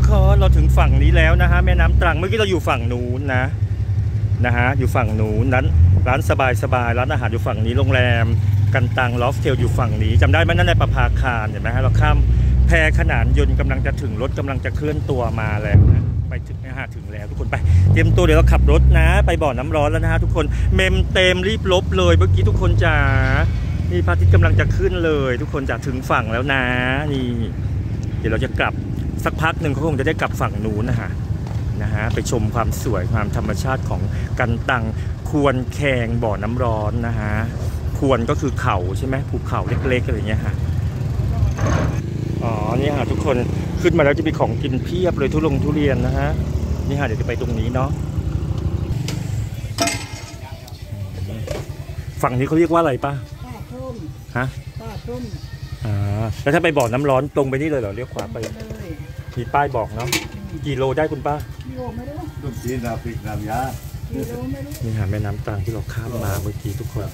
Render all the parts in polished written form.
ทุกคนเราถึงฝั่งนี้แล้วนะฮะแม่น้ำตรังเมื่อกี้เราอยู่ฝั่งนู้นนะฮะอยู่ฝั่งนู้นนั้นร้านสบายร้านอาหารอยู่ฝั่งนี้โรงแรมกันตังลอฟเทลอยู่ฝั่งนี้จำได้ไหมนั่นในประภาคารเห็นไหมฮะเราข้ามแพขนานยนต์กำลังจะถึงรถกำลังจะเคลื่อนตัวมาแล้วนะไปถึงนะฮะถึงแล้วทุกคนไปเตรียมตัวเดี๋ยวเราขับรถนะไปบ่อน้ำร้อนแล้วนะฮะทุกคนเมมเต็มรีบลบเลยเมื่อกี้ทุกคนจ๋านี่พระอาทิตย์กำลังจะขึ้นเลยทุกคนจะถึงฝั่งแล้วนะนี่เดี๋ยวเราจะกลับสักพักหนึ่งเขาคงจะได้กลับฝั่งนู้นนะฮะไปชมความสวยความธรรมชาติของกันตังควรแคงบ่อน้ำร้อนนะฮะควรก็คือเขาใช่ไหมภูเขาเล็กๆอะไรเงี้ยฮะอ๋อนี่ฮะทุกคนขึ้นมาแล้วจะมีของกินเพียบเลยทุเรียนนะฮะนี่ฮะเดี๋ยวจะไปตรงนี้เนาะฝั่งนี้เขาเรียกว่าอะไรป้าป้าส้มฮะป้าส้มแล้วถ้าไปบ่อน้ำร้อนตรงไปนี่เลยเหรอเลี้ยวขวาไปมีป้ายบอกเนาะกี่โลได้คุณป้ากิโลไม่รู้ลูกชิ้นน้ำพริกน้ำยานี่ฮะแม่น้ำตรังที่เราข้ามมาเมื่อกี้ทุกคน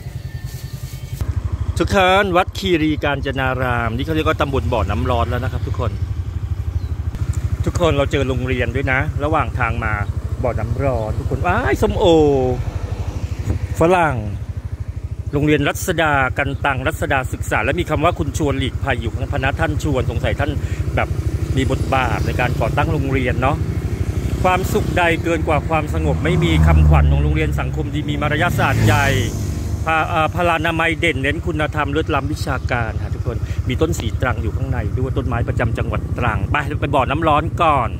ทุกคนวัดคีรีกาญจนารามนี่เขาเรียกว่าตำบลบ่อน้ำร้อนแล้วนะครับทุกคนเราเจอโรงเรียนด้วยนะระหว่างทางมาบ่อน้ำร้อนทุกคนว้ายส้มโอฝรั่งโรงเรียนรัศดากันตังรัศดาศึกษาและมีคำว่าคุณชวนหลีกภัยอยู่ข้างพนักท่านชวนสงสัยท่านแบบมีบทบาทในการก่อตั้งโรงเรียนเนาะความสุขใดเกินกว่าความสงบไม่มีคำขวัญของโรงเรียนสังคมดีมีมารยาทศาสตร์ใหญ่พลานามัยเด่นเน้นคุณธรรมเลิศล้ำวิชาการค่ะทุกคนมีต้นสีตรังอยู่ข้างในด้วยต้นไม้ประจำจังหวัดตรังไปบ่อน้ำร้อนก่อน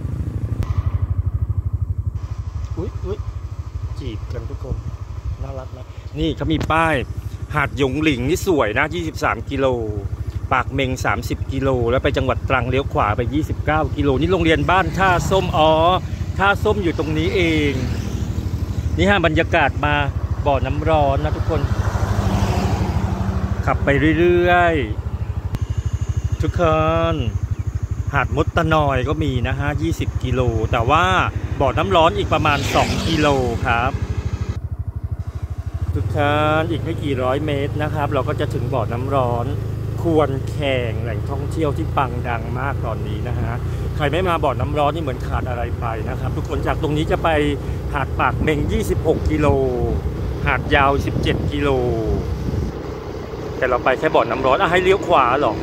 อุ้ยจีบกันทุกคนน่ารักนะนี่เขามีป้ายหาดหยงหลิงนี่สวยนะ23 กิโลปากเมง30 กิโลแล้วไปจังหวัดตรังเลี้ยวขวาไป29 กิโลนี่โรงเรียนบ้านท่าส้มท่าส้มอยู่ตรงนี้เองนี่ฮะบรรยากาศมาบ่อน้ำร้อนนะทุกคนขับไปเรื่อยๆทุกคนหาดมดตะนอยก็มีนะฮะ20 กิโลแต่ว่าบ่อน้ำร้อนอีกประมาณ2 กิโลครับทุกท่านอีกไม่กี่ร้อยเมตรนะครับเราก็จะถึงบ่อน้ำร้อนควรแข่งแหล่งท่องเที่ยวที่ปังดังมากตอนนี้นะฮะใครไม่มาบ่อน้ำร้อนนี่เหมือนขาดอะไรไปนะครับทุกคนจากตรงนี้จะไปหาดปากเมง26 กิโลหาดยาว17 กิโลแต่เราไปแค่บ่อน้ำร้อนให้เลี้ยวขวาหรอ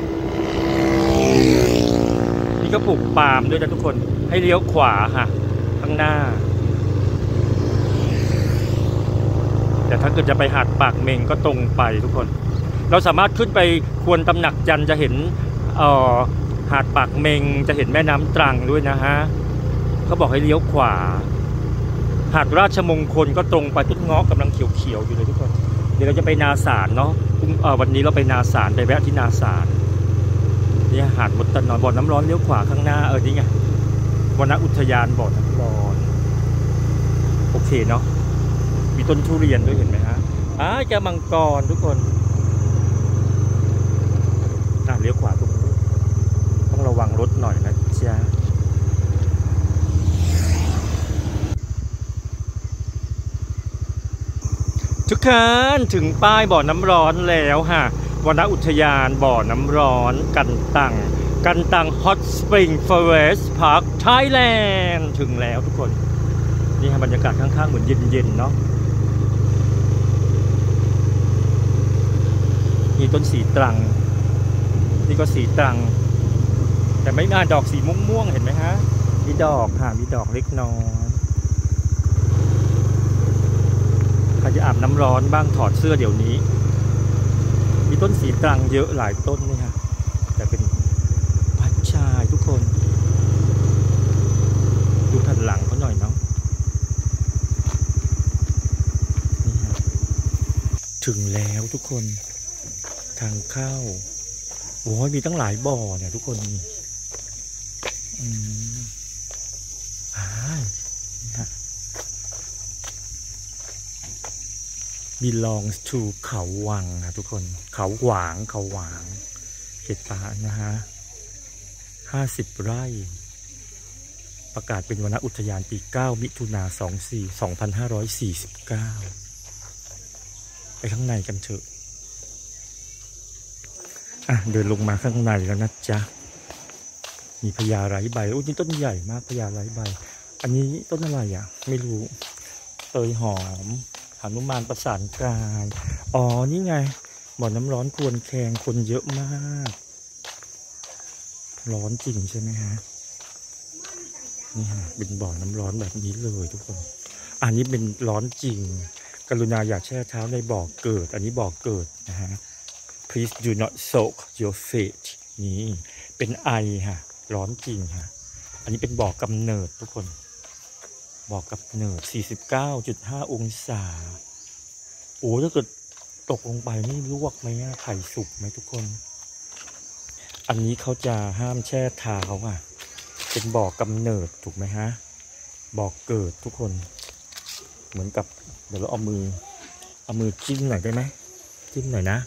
นี่ก็ปลูกปาล์มด้วยนะทุกคนให้เลี้ยวขวาค่ะข้างหน้าแต่ถ้าเกิดจะไปหาดปากเมงก็ตรงไปทุกคนเราสามารถขึ้นไปควรตำหนักจันจะเห็นหาดปากเมงจะเห็นแม่น้ำตรังด้วยนะฮะเขาบอกให้เลี้ยวขวาหาดราชมงคลก็ตรงไปต้นเงาะกำลังเขียวๆอยู่เลยทุกคนเดี๋ยวเราจะไปนาสารเนาะวันนี้เราไปนาสารไปแวะที่นาสารนี่หาดมดตะนอยบ่อน้ำร้อนเลี้ยวขวาข้างหน้านี่ไงวนอุทยานบ่อน้ำร้อนโอเคเนาะมีต้นทุเรียนด้วยเห็นไหมฮะแกมังกรทุกคนเลี้ยวขวาตรงนี้ต้องระวังรถหน่อยนะจ๊ะทุกคนถึงป้ายบ่อน้ำร้อนแล้วฮะวนอุทยานบ่อน้ำร้อนกันตังฮอตสปริงฟอเรสต์พาร์คไทยแลนด์ถึงแล้วทุกคนนี่ฮะบรรยากาศข้างๆเหมือนเย็นๆเนาะมีต้นสีตรังนี่ก็สีตรังแต่ไม่น่าดอกสีม่วงๆเห็นไหมฮะมีดอกมีดอกเล็กน้อยใครจะอาบน้ำร้อนบ้างถอดเสื้อเดี๋ยวนี้มีต้นสีตรังเยอะหลายต้นนี่ฮะแต่เป็นพันชายทุกคนดูทันหลังเขาหน่อยเนาะนี่ฮะถึงแล้วทุกคนทางเข้าโอ้ยมีตั้งหลายบ่อเนี่ยทุกคนนี่belongs to เขาวังนะทุกคนเขาหวางเขตป่านะฮะ50 ไร่ประกาศเป็นวนอุทยานปี9 มิถุนายน 2549ไปข้างในกันเถอะเดินลงมาข้างในแล้วนะจ๊ะมีพญาไร้ใบโอ้นี่ต้นใหญ่มากพญาไร้ใบอันนี้ต้นอะไรอ่ะไม่รู้เตยหอมหนุมานประสานกายอ๋อนี่ไงบ่อน้ำร้อนควรแคงคนเยอะมากร้อนจริงใช่ไหมฮะนี่ฮะเป็นบ่อน้ำร้อนแบบนี้เลยทุกคนอันนี้เป็นร้อนจริงกรุณาอย่าแช่เท้าในบ่อเกิดอันนี้บ่อเกิดนะฮะ please do not soak your feet นี่เป็นไอฮะร้อนจริงฮะอันนี้เป็นบ่อกำเนิดทุกคนบ่อกำเนิด 49.5 องศาโอ้ถ้าเกิดตกลงไปนี่ลวกไหมไข่สุกไหมทุกคนอันนี้เขาจะห้ามแช่เท้าอ่ะเป็นบ่อกำเนิดถูกไหมฮะบ่อเกิดทุกคนเหมือนกับเดี๋ยวเราเอามือจิ้มหน่อยได้ไหมจิ้มหน่อยนะ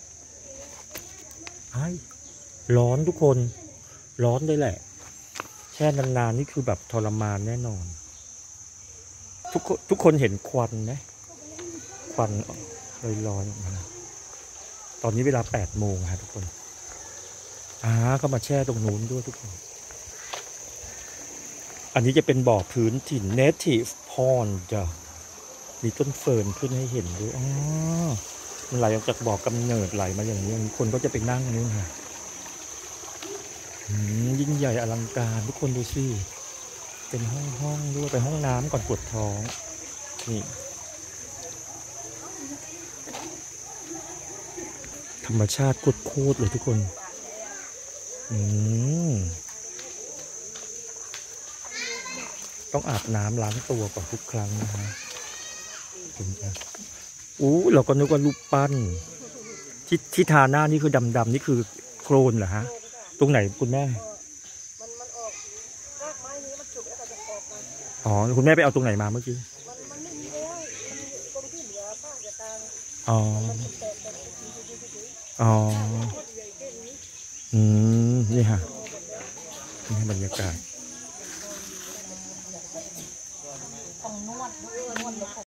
ไอ้ร้อนทุกคนร้อนเลยแหละแช่นานๆนี่คือแบบทรมานแน่นอนทุกคนเห็นควันไหมควันลอยๆออกมาตอนนี้เวลา8 โมงฮะทุกคนก็มาแช่ตรงนู้นด้วยทุกคนอันนี้จะเป็นบ่อพื้นถิ่น native pond จ้ะมีต้นเฟิร์นขึ้นให้เห็นด้วยมันไหลออกจากบ่อกำเนิดไหลมาอย่างนี้คนก็จะไปนั่งนี่ฮะยิ่งใหญ่อลังการทุกคนดูสิเป็นห้องด้วยไปห้องน้ำก่อนปวดท้องนี่ธรรมชาติโคตรเลยทุกคนต้องอาบน้ำล้างตัวก่อนทุกครั้งนะฮะถึงจะเราก็นึกว่ารูปปั้นที่ทาหน้านี่คือดำๆนี่คือโคลนเหรอฮะตรงไหนคุณแม่มันออกรากไม้นี้มันจุกแล้วก็จะออกมาคุณแม่ไปเอาตรงไหนมาเมื่อกี้มันไม่มีแล้วตรงที่เหลือป้าจะตามนี่ฮะนี่บรรยากาศ